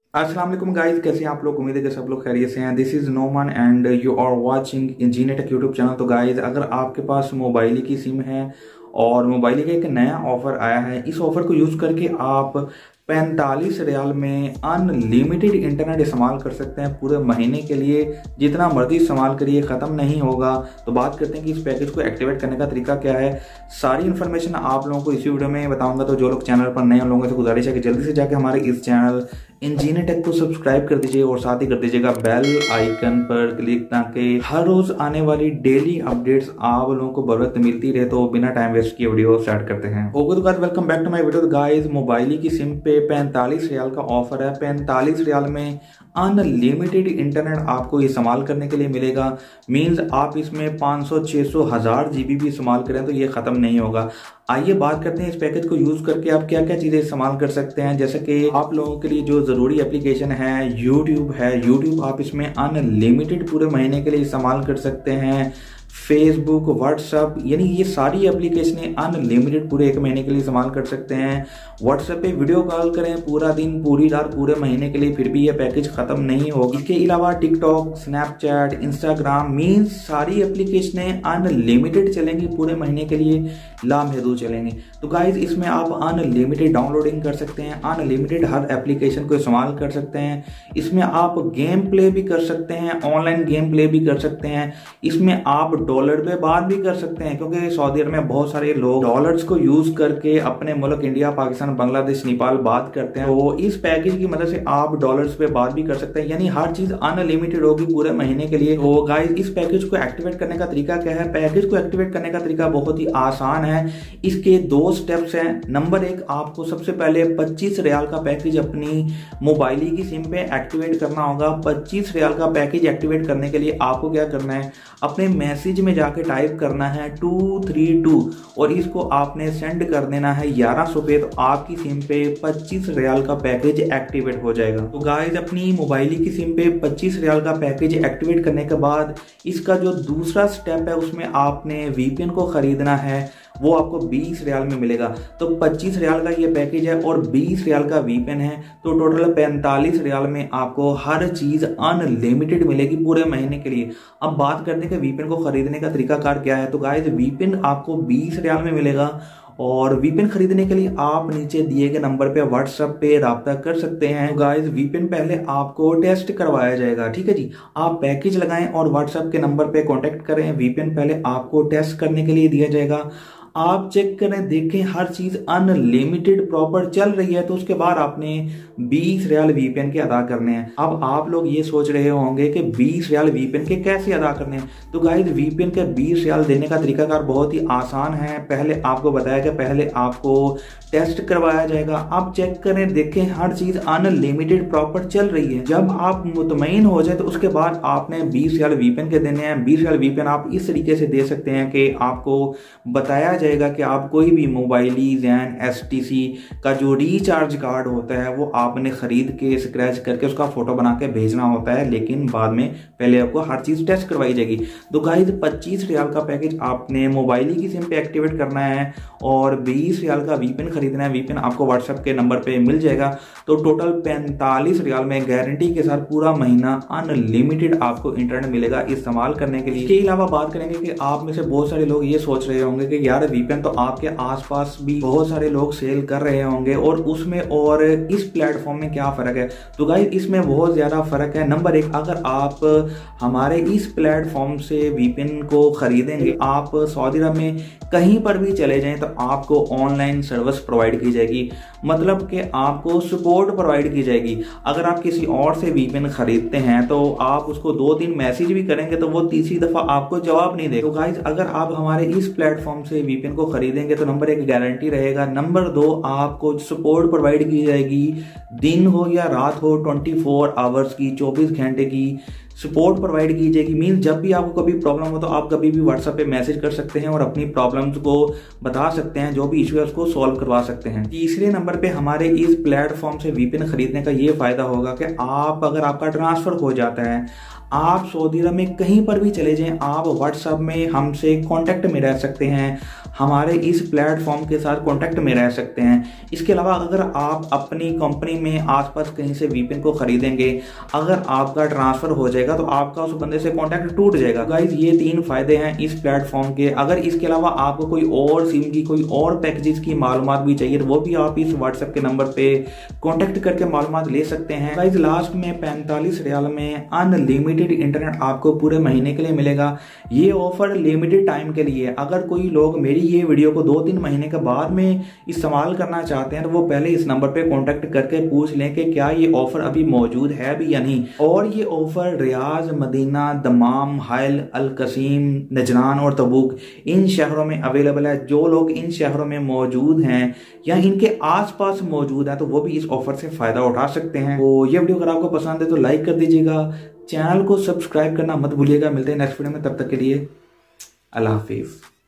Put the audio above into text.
अस्सलाम वालेकुम गाइस, कैसे हैं आप लोग। उम्मीद है कि सब लोग खैरियत से हैं। This is Noman and you are watching Genetech YouTube channel. तो गाइस, अगर आपके पास मोबाइल की सिम है और मोबाइल का एक नया ऑफर आया है, इस ऑफर को यूज करके आप 45 रियाल में अनलिमिटेड इंटरनेट इस्तेमाल कर सकते हैं पूरे महीने के लिए। जितना मर्जी इस्तेमाल करिए, ख़त्म नहीं होगा। तो बात करते हैं कि इस पैकेज को एक्टिवेट करने का तरीका क्या है। सारी इन्फॉर्मेशन आप लोगों को इसी वीडियो में बताऊंगा। तो जो लोग चैनल पर नए, उन लोगों से गुजारिश है कि जल्दी से जाके हमारे इस चैनल इंजीनियरटेक को सब्सक्राइब कर दीजिए और साथ ही कर दीजिएगा बेल आइकन पर क्लिक, ताकि हर रोज आने वाली डेली अपडेट्स आप लोगों को बर वक्त मिलती रहे। तो बिना टाइम वेस्ट किए वीडियो स्टार्ट करते हैं। ओके तो guys, welcome back to my video. Guys, mobile की सिम पे 45 रियाल का ऑफर है। 45 रियाल में अनलिमिटेड इंटरनेट आपको इस्तेमाल करने के लिए मिलेगा। मींस आप इसमें 500, 600, 1000 जीबी भी इस्तेमाल करें तो ये खत्म नहीं होगा। आइए बात करते हैं इस पैकेज को यूज करके आप क्या क्या चीजें इस्तेमाल कर सकते हैं। जैसे कि आप लोगों के लिए जो जरूरी एप्लीकेशन है, यूट्यूब है। यूट्यूब आप इसमें अनलिमिटेड पूरे महीने के लिए इस्तेमाल कर सकते हैं। फेसबुक, व्हाट्सएप, यानी ये सारी एप्लीकेशनें अनलिमिटेड पूरे एक महीने के लिए इस्तेमाल कर सकते हैं। व्हाट्सएप पे वीडियो कॉल करें पूरा दिन, पूरी रात, पूरे महीने के लिए, फिर भी ये पैकेज खत्म नहीं होगी। इसके अलावा टिकटॉक, स्नैपचैट, इंस्टाग्राम, मीन्स सारी एप्लीकेशनें अनलिमिटेड चलेंगी पूरे महीने के लिए, लामहदूद चलेंगी। तो गाइज, इसमें आप अनलिमिटेड डाउनलोडिंग कर सकते हैं, अनलिमिटेड हर एप्लीकेशन को इस्तेमाल कर सकते हैं। इसमें आप गेम प्ले भी कर सकते हैं, ऑनलाइन गेम प्ले भी कर सकते हैं। इसमें आप डॉलर पे बात भी कर सकते हैं, क्योंकि सऊदी अरब में बहुत सारे लोग डॉलर्स को यूज करके अपने मुल्क इंडिया, पाकिस्तान, बांग्लादेश, नेपाल बात करते हैं। तो इस पैकेज की मदद से आप डॉलर्स पे बात भी कर सकते हैं, यानी हर चीज अनलिमिटेड होगी पूरे महीने के लिए। तो गाइस, इस पैकेज को एक्टिवेट करने का तरीका क्या है। पैकेज को एक्टिवेट करने का तरीका बहुत ही आसान है। इसके 2 स्टेप्स हैं। नंबर 1, आपको सबसे पहले 25 रियाल का पैकेज अपनी मोबाइल की सिम पे एक्टिवेट करना होगा। 25 रियाल का पैकेज एक्टिवेट करने के लिए आपको क्या करना है, अपने मैसेज में जाके टाइप करना है 232 और इसको आपने सेंड कर देना है 1100 पे। तो आपकी सिम पे 25 रियाल का पैकेज एक्टिवेट हो जाएगा। तो गाइस, अपनी मोबाइल की सिम पे 25 रियाल का पैकेज एक्टिवेट करने के बाद इसका जो दूसरा स्टेप है, उसमें आपने वीपीएन को खरीदना है। वो आपको 20 रियाल में मिलेगा। तो 25 रियाल का ये पैकेज है और 20 रियाल का वीपीएन है। तो टोटल 45 रियाल में आपको हर चीज अनलिमिटेड मिलेगी पूरे महीने के लिए। अब बात करते हैं कि वीपीएन को खरीदने का तरीकाकार क्या है। तो गाइस, वीपीएन आपको 20 रियाल में मिलेगा और वीपीएन खरीदने के लिए आप नीचे दिए गए नंबर पे व्हाट्सएप पे राब्ता कर सकते हैं। गाइस, वीपीएन पहले आपको टेस्ट करवाया जाएगा, ठीक है जी। आप पैकेज लगाएं और व्हाट्सएप के नंबर पे कांटेक्ट करें। वीपीएन पहले आपको टेस्ट करने के लिए दिया जाएगा। आप चेक करें, देखें हर चीज अनलिमिटेड प्रॉपर चल रही है, तो उसके बाद आपने 20 रियाल वीपीएन के अदा करने हैं। अब आप लोग ये सोच रहे होंगे कि 20 रियाल वीपीएन के कैसे अदा करने हैं। तो गाइस, वीपीएन के 20 रियाल देने का तरीकाकार बहुत ही आसान है। पहले आपको बताया कि पहले आपको टेस्ट करवाया जाएगा। आप चेक करें, देखें हर चीज अनलिमिटेड प्रॉपर चल रही है। जब आप मुतमईन हो जाए तो उसके बाद आपने 20 रियाल वीपीएन के देने हैं। 20 रियाल वीपीएन आप इस तरीके से दे सकते हैं कि आपको बताया जाएगा कि आप कोई भी मोबाइली, जैन, एसटीसी का जो रिचार्ज कार्ड होता है वो आपने खरीद के स्क्रैच करके उसका फोटो बना के भेजना होता है, लेकिन बाद में पहले आपको हर चीज टेस्ट करवाई जाएगी। तो गाइस, 25 रियाल का पैकेज आपने मोबाइल की सिम पे एक्टिवेट करना है और 20 रियाल का वीपीएन खरीदना है। वीपीएन आपको व्हाट्सएप के नंबर पे मिल जाएगा। तो टोटल 45 रियाल में गारंटी के साथ पूरा महीना अनलिमिटेड आपको इंटरनेट मिलेगा इस्तेमाल करने के लिए। इसके अलावा बात करेंगे कि आप में से बहुत सारे लोग ये सोच रहे होंगे कि यार वीपीएन तो आपके आसपास भी बहुत सारे लोग सेल कर रहे होंगे और उसमें और इस प्लेटफॉर्म में क्या फर्क है। तो गाइस, इसमें बहुत ज्यादा फर्क है। नंबर 1, अगर आप हमारे इस प्लेटफॉर्म से वीपीएन को खरीदेंगे, आप सऊदी अरब में कहीं पर भी चले जाएं तो आपको ऑनलाइन सर्विस प्रोवाइड की जाएगी, मतलब कि आपको सपोर्ट प्रोवाइड की जाएगी। अगर आप किसी और से वीपीएन खरीदते हैं तो आप उसको 2 दिन मैसेज भी करेंगे तो वो तीसरी दफा आपको जवाब नहीं देगा। तो गाइस, अगर आप हमारे इस प्लेटफॉर्म से वीपीएन को खरीदेंगे तो नंबर 1 गारंटी रहेगा। नंबर 2, आपको सपोर्ट प्रोवाइड की जाएगी, दिन हो या रात हो, 24 आवर्स की, 24 घंटे की सपोर्ट प्रोवाइड की जाएगी। मीन्स जब भी आपको कभी प्रॉब्लम हो तो आप कभी भी व्हाट्सएप पे मैसेज कर सकते हैं और अपनी प्रॉब्लम्स को बता सकते हैं, जो भी इशू है उसको सॉल्व करवा सकते हैं। तीसरे नंबर पे हमारे इस प्लेटफॉर्म से वीपीएन खरीदने का ये फायदा होगा कि आप अगर आपका ट्रांसफर हो जाता है, आप सऊदी अरब में कहीं पर भी चले जाएं, आप व्हाट्सएप में हमसे कांटेक्ट में रह सकते हैं, हमारे इस प्लेटफॉर्म के साथ कांटेक्ट में रह सकते हैं। इसके अलावा अगर आप अपनी कंपनी में आसपास कहीं से वीपीएन को खरीदेंगे, अगर आपका ट्रांसफर हो जाएगा तो आपका उस बंदे से कांटेक्ट टूट जाएगा। गाइज ये 3 फायदे हैं इस प्लेटफॉर्म के। अगर इसके अलावा आपको कोई और सिम की कोई और पैकेजेस की मालूमात भी चाहिए तो वो भी आप इस व्हाट्सएप के नंबर पे कॉन्टेक्ट करके मालूमात ले सकते हैं। गाइज लास्ट में 45 रियाल में अनलिमिटेड इंटरनेट आपको पूरे महीने के लिए मिलेगा। ये ऑफर लिमिटेड टाइम के लिए। अगर कोई लोग मेरी ये वीडियो को 2-3 महीने के बाद में इस्तेमाल करना चाहते हैं तो वो पहले इस नंबर पे कांटेक्ट करके पूछ लें कि क्या ये ऑफर अभी मौजूद है भी या नहीं। और ये ऑफर रियाज, मदीना, दमाम, हाइल, अल कसीम, नजरान और तबूक इन शहरों में अवेलेबल है। जो लोग इन शहरों में मौजूद हैं या इनके आसपास मौजूद हैं तो वो भी इस ऑफर से फायदा उठा सकते हैं। तो ये वीडियो अगर आपको पसंद है तो लाइक कर दीजिएगा, चैनल को सब्सक्राइब करना मत भूलिएगा। मिलते हैं नेक्स्ट वीडियो में, तब तक के लिए अल्लाह हाफिज।